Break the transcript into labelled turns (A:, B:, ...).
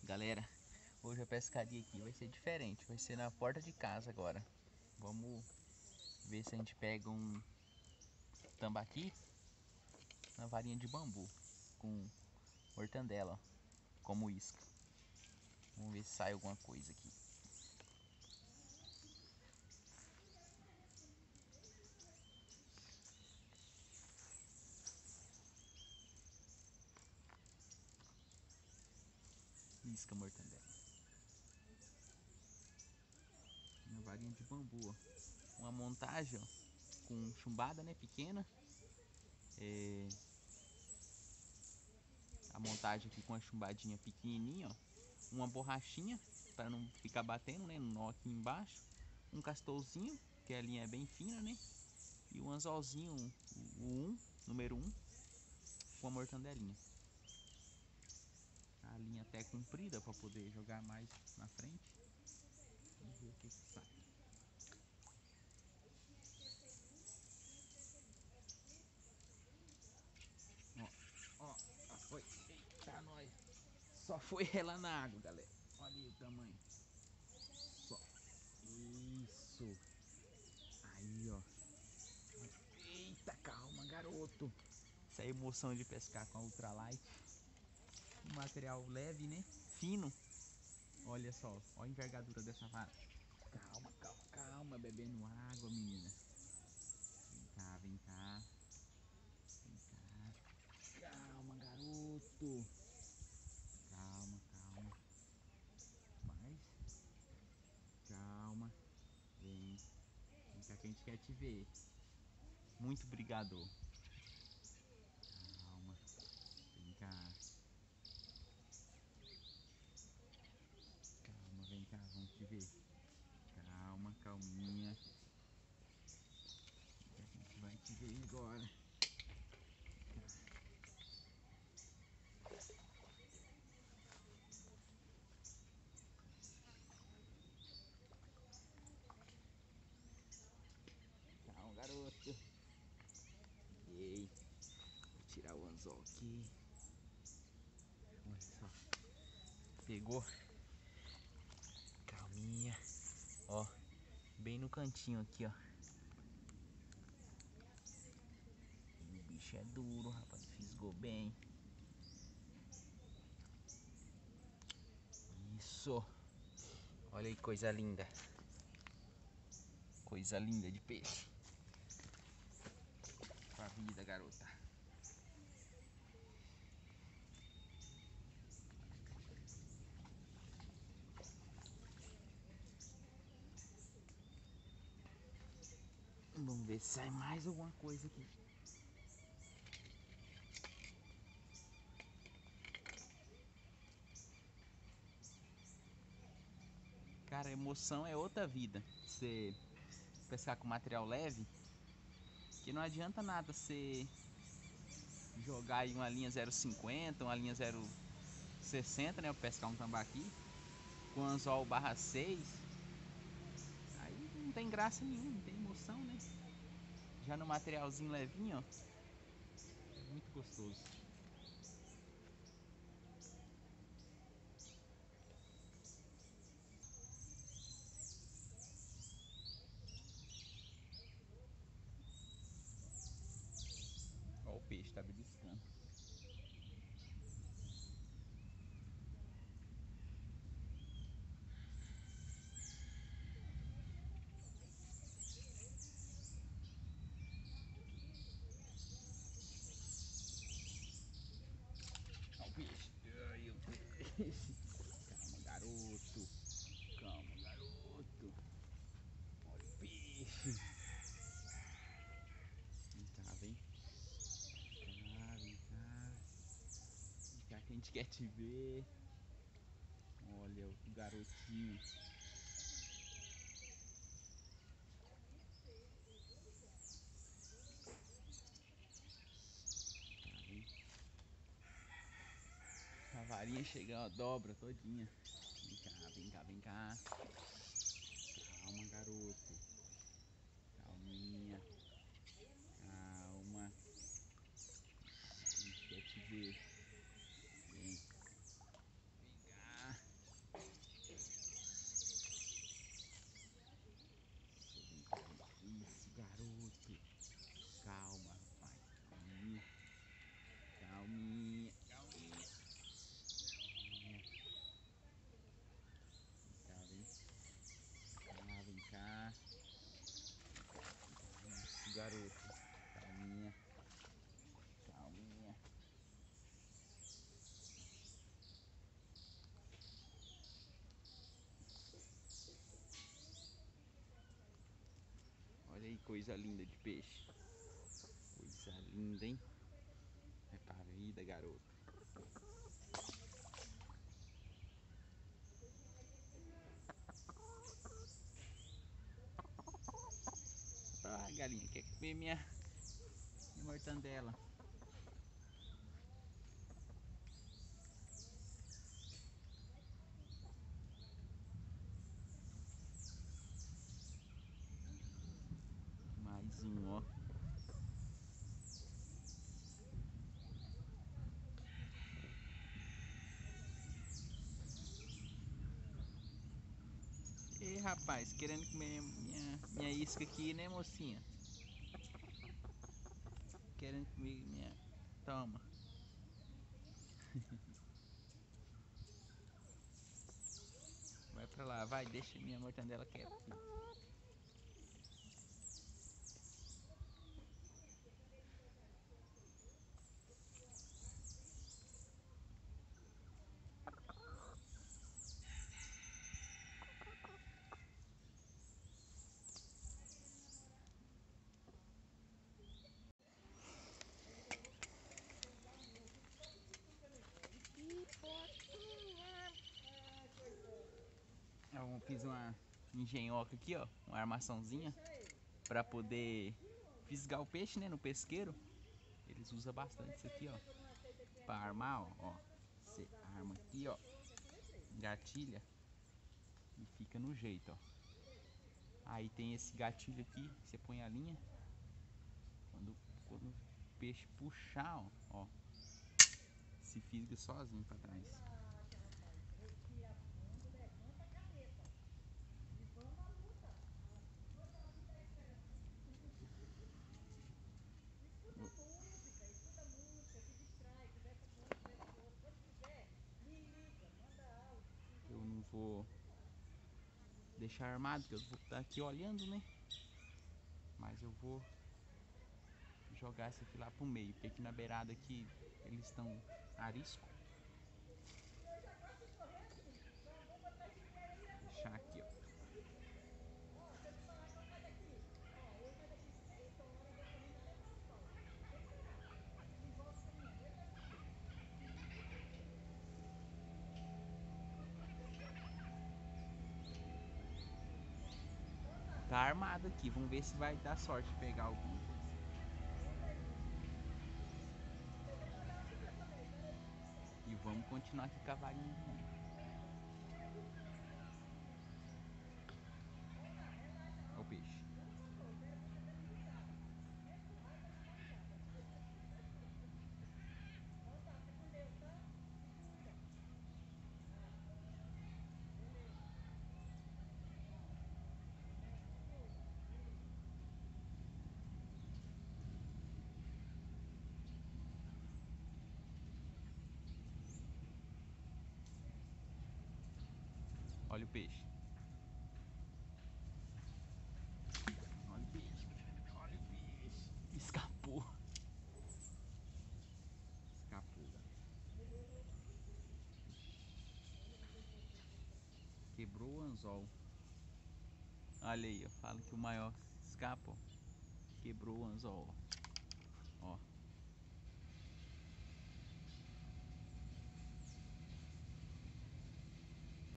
A: Galera, hoje a pescaria aqui vai ser diferente, vai ser na porta de casa agora. Vamos ver se a gente pega um tambaqui na varinha de bambu com mortandela, ó, como isca. Vamos ver se sai alguma coisa aqui. Isca mortandela. Na varinha de bambu, ó. Uma montagem, ó, com chumbada, né, pequena. A montagem aqui com a chumbadinha pequenininha, ó. Uma borrachinha para não ficar batendo, né, no nó aqui embaixo. Um castorzinho, que a linha é bem fina, né? E um anzolzinho, número 1, com a mortandelinha. A linha até comprida para poder jogar mais na frente. Vamos ver o que sai. Ó, ó, foi. Eita, nós. Só foi ela na água, galera. Olha aí o tamanho. Só. Isso. Aí, ó. Eita, calma, garoto. Essa é a emoção de pescar com a ultralight. Um material leve, né? Fino. Olha só, olha a envergadura dessa vara. Calma, calma, calma, bebendo água, menina. Vem cá, vem cá. Vem cá. Calma, garoto. Calma, calma. Mais. Calma. Vem. Vem cá que a gente quer te ver. Muito obrigado. Calma. Vem cá. Calma, vem cá, vamos te ver. Calma, calminha. Que a gente vai te ver agora. Calma, garoto. Ei. Vou tirar o anzol aqui. Olha só. Pegou. Calminha. Ó. Bem no cantinho aqui, ó. O bicho é duro, rapaz. Fisgou bem. Isso. Olha aí, coisa linda. Coisa linda de peixe. Pra vida, garota. Vamos ver se sai mais alguma coisa aqui. Cara, a emoção é outra vida. Você pescar com material leve, que não adianta nada você jogar aí uma linha 0,50, uma linha 0,60, né? Pra pescar um tambaqui, com anzol /6. Aí não tem graça nenhuma, não tem emoção, né? Já no materialzinho levinho, ó, é muito gostoso. Ó, o peixe tá beliscando. Ó o peixe. Ai, o peixe. Calma, garoto. Calma, garoto. Olha o peixe. Vem cá, vem. Vem cá. Vem cá que a gente quer te ver. Olha o garotinho. Tá, vem. A varinha chega, ó, dobra todinha. Vem cá, vem cá, vem cá. Calma, garoto. Calminha. Calma. A gente quer te ver. Vem. Vem cá. coisa linda de peixe. Coisa linda, hein? É pra vida, garoto. Ah, galinha, quer comer minha mortandela. Mais um, ó. Ei, rapaz, querendo comer minha isca aqui, né, mocinha? Querendo comer minha... Toma. Vai pra lá, vai, deixa minha mortandela quieta, filho. Eu fiz uma engenhoca aqui, ó, uma armaçãozinha pra poder fisgar o peixe, né, no pesqueiro. Eles usam bastante isso aqui, ó, pra armar, ó. Você arma aqui, ó, engatilha e fica no jeito, ó. Aí tem esse gatilho aqui, você põe a linha. Quando o peixe puxar, ó, se fisga sozinho pra trás. Eu não vou deixar armado, porque eu vou estar aqui olhando, né? Mas eu vou jogar esse aqui lá pro meio, porque aqui na beirada aqui eles estão arisco. Deixar aqui, ó. Tá armado aqui, vamos ver se vai dar sorte de pegar algum. E vamos continuar aqui com a varinha de mão. Olha o peixe. Olha o peixe. Olha o peixe. Olha o peixe. Escapou. Escapou, galera. Quebrou o anzol. Olha aí, eu falo que o maior escapou. Quebrou o anzol. Ó.